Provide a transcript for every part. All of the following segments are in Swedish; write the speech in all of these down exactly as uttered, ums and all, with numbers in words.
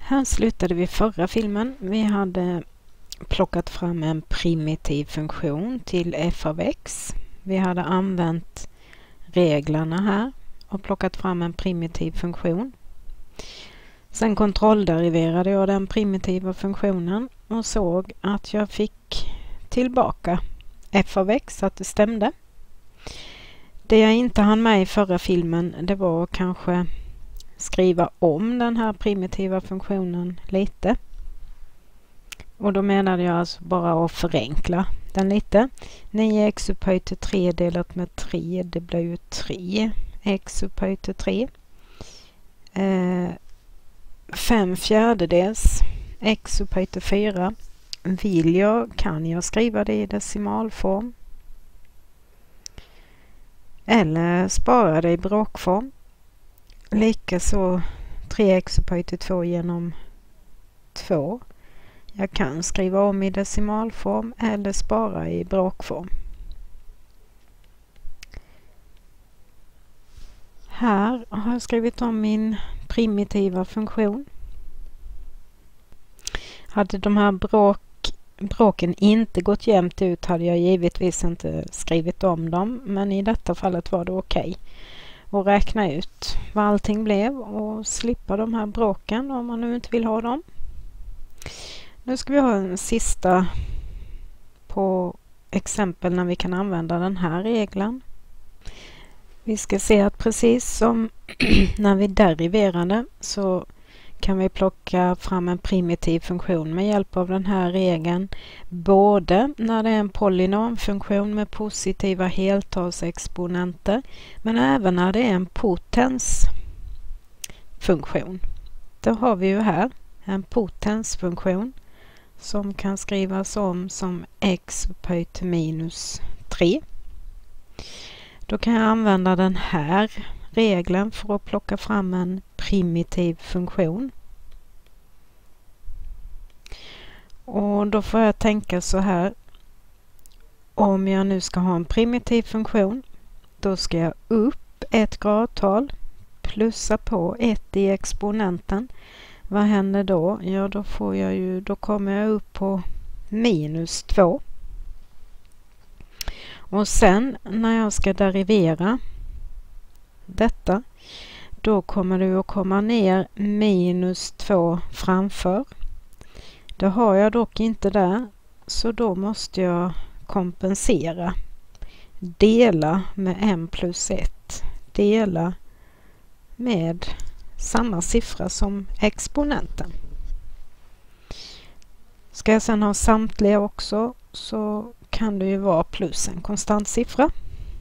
Här slutade vi förra filmen. Vi hade plockat fram en primitiv funktion till f av x. Vi hade använt reglerna här och plockat fram en primitiv funktion. Sen kontrollderiverade jag den primitiva funktionen och såg att jag fick tillbaka f av x, att det stämde. Det jag inte hann med i förra filmen, det var kanske skriva om den här primitiva funktionen lite. Och då menade jag alltså bara att förenkla den lite. nio x upphöjt till tre delat med tre, det blir ju tre x upphöjt till tre. Eh, fem fjärdedels x upphöjt till fyra. Vill jag, kan jag skriva det i decimalform. Eller spara det i bråkform. Likaså tre x upphöjt till två genom två. Jag kan skriva om i decimalform eller spara i bråkform. Här har jag skrivit om min primitiva funktion. Hade de här bråk, bråken inte gått jämnt ut hade jag givetvis inte skrivit om dem. Men i detta fallet var det okej att räkna ut vad allting blev och slippa de här bråken om man nu inte vill ha dem. Nu ska vi ha en sista på exempel när vi kan använda den här regeln. Vi ska se att precis som när vi deriverade så kan vi plocka fram en primitiv funktion med hjälp av den här regeln. Både när det är en polynomfunktion med positiva heltalsexponenter men även när det är en potensfunktion. Då har vi ju här en potensfunktion som kan skrivas om som x upphöjt till minus tre. Då kan jag använda den här regeln för att plocka fram en primitiv funktion. Och då får jag tänka så här. Om jag nu ska ha en primitiv funktion, då ska jag upp ett gradtal, plussa på ett i exponenten. Vad händer då? Ja, då får jag ju, då kommer jag upp på minus två. Och sen när jag ska derivera detta, då kommer det att komma ner minus två framför. Det har jag dock inte där, så då måste jag kompensera. Dela med n plus ett. Dela med samma siffra som exponenten. Ska jag sedan ha samtliga också så kan det ju vara plus en konstant siffra.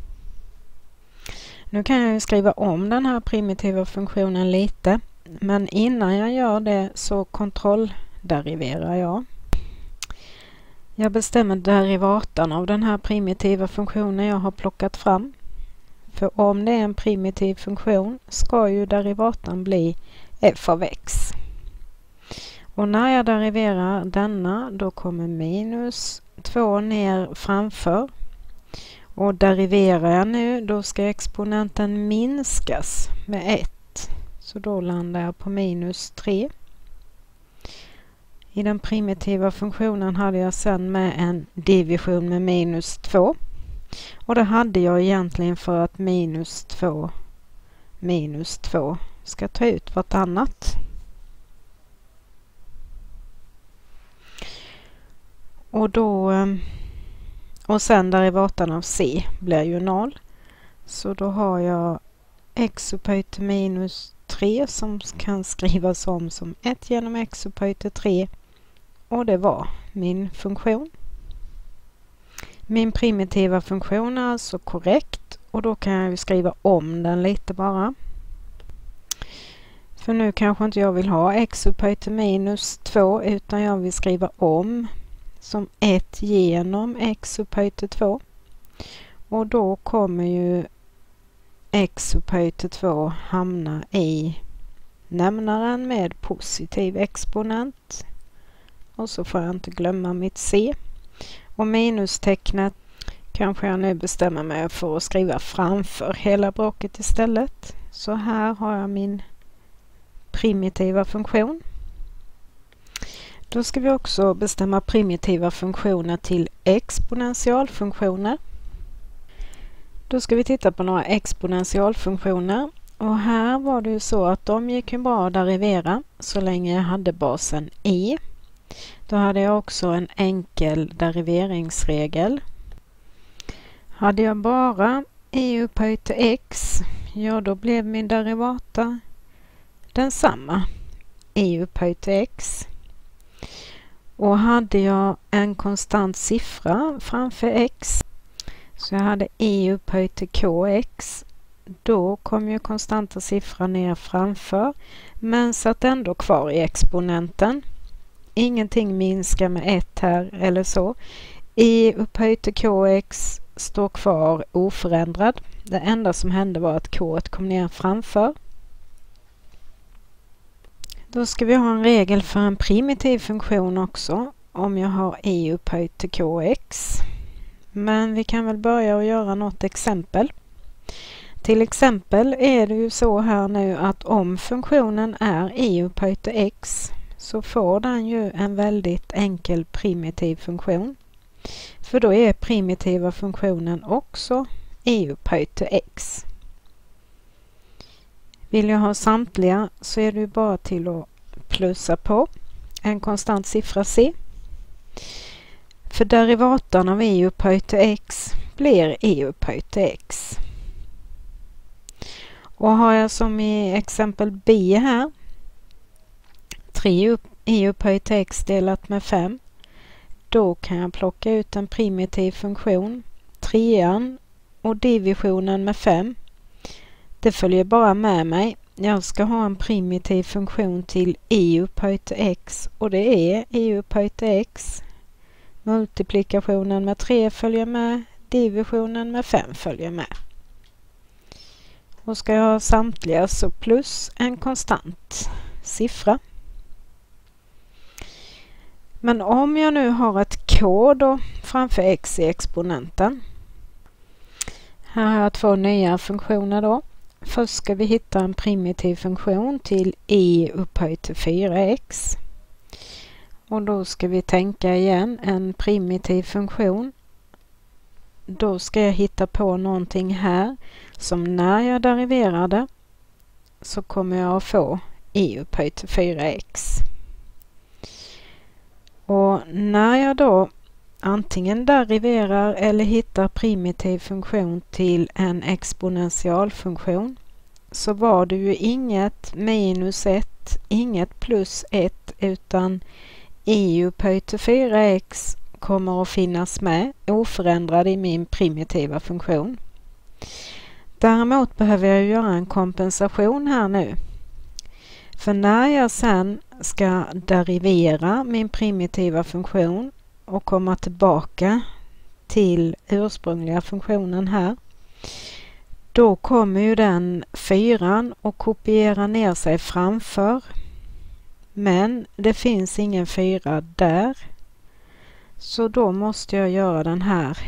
Nu kan jag ju skriva om den här primitiva funktionen lite, men innan jag gör det så kontrollderiverar jag. Jag bestämmer derivatan av den här primitiva funktionen jag har plockat fram. För om det är en primitiv funktion ska ju derivatan bli f av x. Och när jag deriverar denna, då kommer minus två ner framför. Och deriverar jag nu, då ska exponenten minskas med ett. Så då landar jag på minus tre. I den primitiva funktionen hade jag sedan med en division med minus två. Och det hade jag egentligen för att minus två minus två ska ta ut vartannat. Och då och sen derivatan av c blir ju noll. Så då har jag x upphöjt till minus tre som kan skrivas om som ett genom x upphöjt till tre. Och det var min funktion. Min primitiva funktion är alltså korrekt och då kan jag ju skriva om den lite bara. För nu kanske inte jag vill ha x upphöjt till minus två utan jag vill skriva om som ett genom x upphöjt till två. Och då kommer ju x upphöjt till två hamna i nämnaren med positiv exponent. Och så får jag inte glömma mitt c. Och minustecknet kanske jag nu bestämmer mig för att skriva framför hela bråket istället. Så här har jag min primitiva funktion. Då ska vi också bestämma primitiva funktioner till exponentialfunktioner. Då ska vi titta på några exponentialfunktioner. Och här var det ju så att de gick ju bra att derivera så länge jag hade basen e. Då hade jag också en enkel deriveringsregel. Hade jag bara e upphöjt till x, ja då blev min derivata densamma, e upphöjt till x. Och hade jag en konstant siffra framför x, så jag hade e upphöjt till kx, då kom ju konstanta siffran ner framför, men satt ändå kvar i exponenten. Ingenting minskar med ett här eller så. E upphöjt till kx står kvar oförändrad. Det enda som hände var att k kom ner framför. Då ska vi ha en regel för en primitiv funktion också, om jag har e upphöjt till kx. Men vi kan väl börja och göra något exempel. Till exempel är det ju så här nu att om funktionen är e upphöjt till x, så får den ju en väldigt enkel primitiv funktion. För då är primitiva funktionen också e upphöjt till x. Vill jag ha samtliga så är det ju bara till att plussa på en konstant siffra c. För derivatan av e upphöjt till x blir e upphöjt till x. Och har jag som i exempel b här tre e upphöjt till x delat med fem, då kan jag plocka ut en primitiv funktion, trean och divisionen med fem. Det följer bara med mig. Jag ska ha en primitiv funktion till e upphöjt till x, och det är e upphöjt till x. Multiplikationen med tre följer med, divisionen med fem följer med. Och ska jag ha samtliga så plus en konstant siffra. Men om jag nu har ett k då framför x i exponenten. Här har jag två nya funktioner då. Först ska vi hitta en primitiv funktion till e upphöjt till fyra x. Och då ska vi tänka igen en primitiv funktion. Då ska jag hitta på någonting här som när jag deriverar det så kommer jag att få e upphöjt till fyra x. Och när jag då antingen deriverar eller hittar primitiv funktion till en exponentialfunktion, så var det ju inget minus ett, inget plus ett, utan e upphöjt till fyra x kommer att finnas med oförändrad i min primitiva funktion. Däremot behöver jag göra en kompensation här nu. För när jag sen ska derivera min primitiva funktion och komma tillbaka till ursprungliga funktionen här, då kommer ju den fyran och kopiera ner sig framför. Men det finns ingen fyra där. Så då måste jag göra den här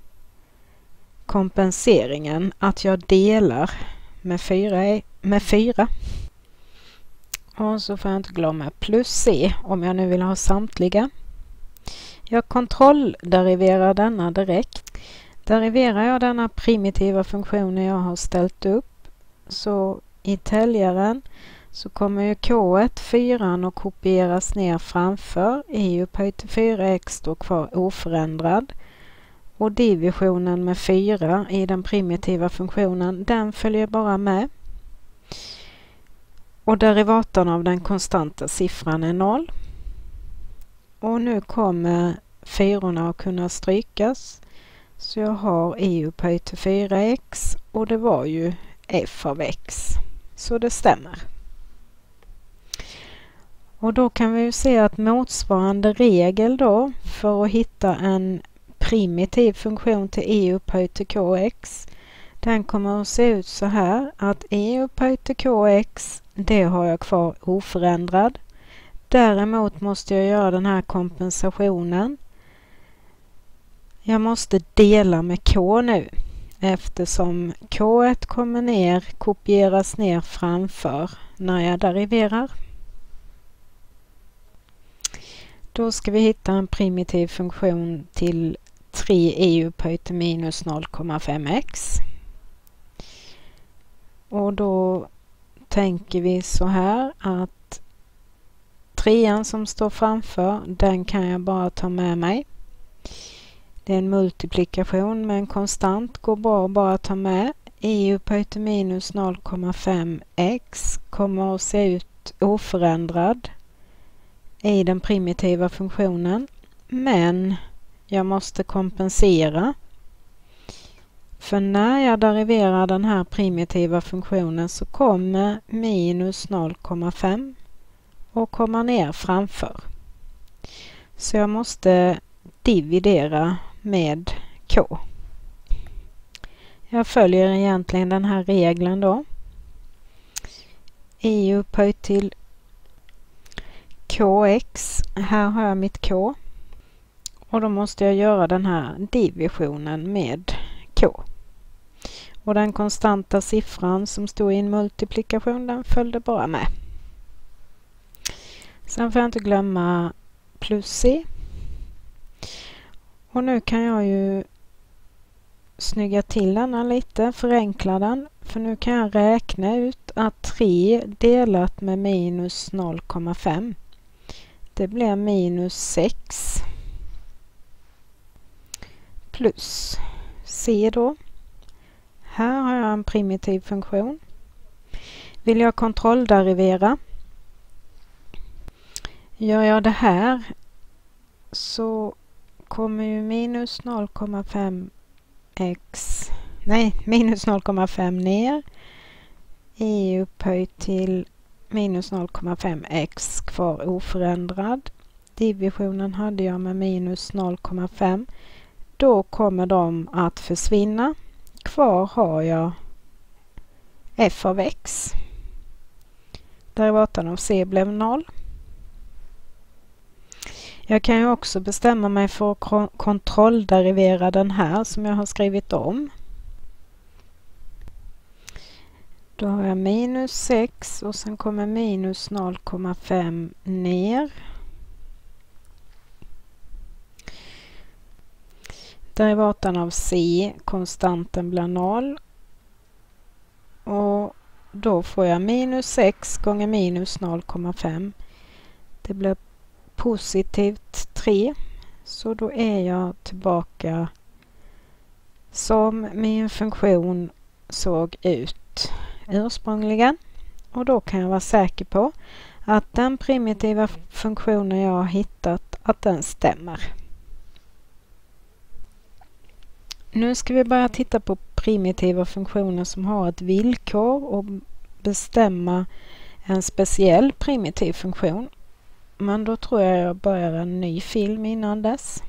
kompenseringen, att jag delar med fyra. Med fyra. Och så får jag inte glömma plus c om jag nu vill ha samtliga. Jag kontrollderiverar denna direkt. Deriverar jag denna primitiva funktionen jag har ställt upp, så i täljaren så kommer ju k ett, fyran, och kopieras ner framför. E upphöjt till fyra x står kvar oförändrad. Och divisionen med fyra i den primitiva funktionen, den följer bara med. Och derivatan av den konstanta siffran är noll. Och nu kommer fyrorna att kunna strykas. Så jag har e upphöjt till fyra x och det var ju f av x. Så det stämmer. Och då kan vi ju se att motsvarande regel då för att hitta en primitiv funktion till e upphöjt till kx, den kommer att se ut så här att e upphöjt till kx, det har jag kvar oförändrad. Däremot måste jag göra den här kompensationen. Jag måste dela med k nu, eftersom k ett kommer ner, kopieras ner framför när jag deriverar. Då ska vi hitta en primitiv funktion till tre e upphöjt till minus noll komma fem x. Och då tänker vi så här att trean som står framför, den kan jag bara ta med mig. Det är en multiplikation med en konstant, går bra att bara ta med. E upphöjt till minus noll komma fem x kommer att se ut oförändrad i den primitiva funktionen, men jag måste kompensera. För när jag deriverar den här primitiva funktionen så kommer minus noll komma fem och komma ner framför. Så jag måste dividera med k. Jag följer egentligen den här regeln då. E upphöjt till kx. Här har jag mitt k. Och då måste jag göra den här divisionen med k. Och den konstanta siffran som stod i en multiplikation, den följde bara med. Sen får jag inte glömma plus c. Och nu kan jag ju snygga till den lite, förenkla den. För nu kan jag räkna ut att tre delat med minus noll komma fem. Det blir minus sex. Plus c då. Här har jag en primitiv funktion. Vill jag kontrollderivera, gör jag det här så kommer ju minus noll komma fem x, nej minus noll komma fem ner, e upphöjt till minus noll komma fem x kvar oförändrad. Divisionen hade jag med minus noll komma fem. Då kommer de att försvinna. Kvar har jag f av x. Derivaten av c blev noll. Jag kan ju också bestämma mig för att kontrollderivera den här som jag har skrivit om. Då har jag minus sex och sen kommer minus noll komma fem ner. Derivaten av c, konstanten blir noll. Och då får jag minus sex gånger minus noll komma fem. Det blir positivt tre. Så då är jag tillbaka som min funktion såg ut ursprungligen. Och då kan jag vara säker på att den primitiva funktionen jag har hittat, att den stämmer. Nu ska vi börja titta på primitiva funktioner som har ett villkor och bestämma en speciell primitiv funktion. Men då tror jag jag börjar en ny film innan dess.